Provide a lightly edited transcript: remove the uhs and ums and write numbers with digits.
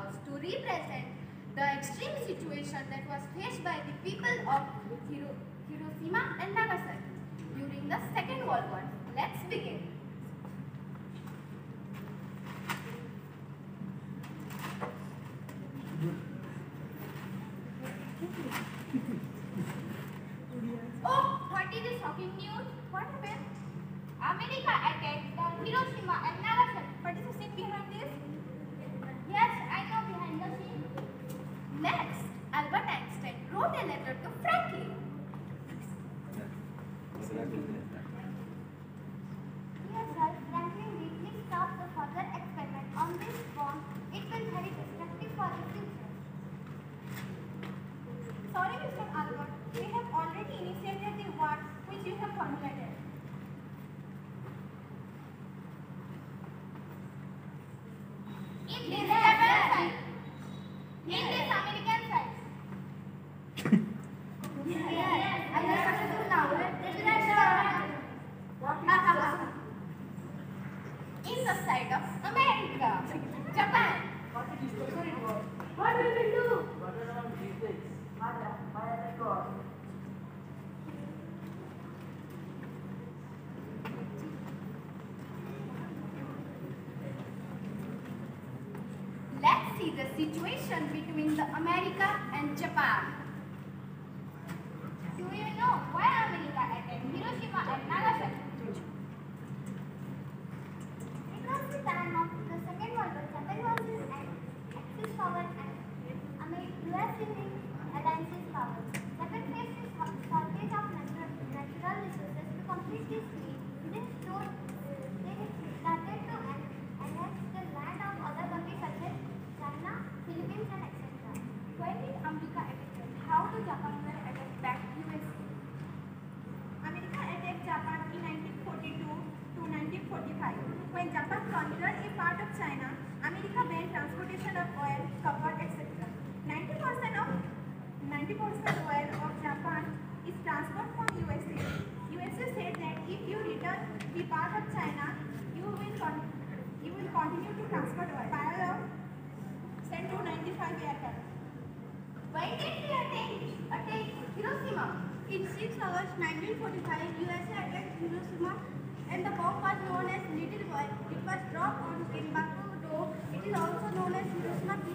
house to represent the extreme situation that was faced by the people of Hiroshima and Nagasaki during the Second World War. Let's begin. Oh, what is the shocking news? What happened? America attacked the Hiroshima and Nagasaki. What is the scene behind this? Yes, I know behind the scene. Next, Albert Einstein wrote a letter to Franklin. Yes, sir. Franklin deeply stopped the further experiment on this bomb. It will very destructive for the future. Sorry, Mr. Albert. We have already initiated the war which you have formulated. In this rebel side. In this American side. Yes, I know what to do now. In the side of America, Japan. What will we do? Let's see the situation between the America and Japan. Do you know why America attacked Hiroshima and Nagasaki? It was the time of the Second World War. Japan was in Axis power and US in the Alliance's power. Japan faced a shortage of natural resources to complete this need. They started to annex the land of other countries such as China, Philippines, and etc. Why did America attack? How did Japan attack back USA? America attacked Japan in 1942 to 1945. When Japan conquered a part of China, America banned transportation of oil, copper, etc. 90% oil of Japan is transferred from USA. USA said that if you return the part of China, you will continue to transfer oil. Parallel sent 295 aircraft. Why did they attack Hiroshima? In 6 August 1945, USA attacked Hiroshima and the bomb was known as Little Boy. It was dropped on Kenbaku-do. It is also known as Hiroshima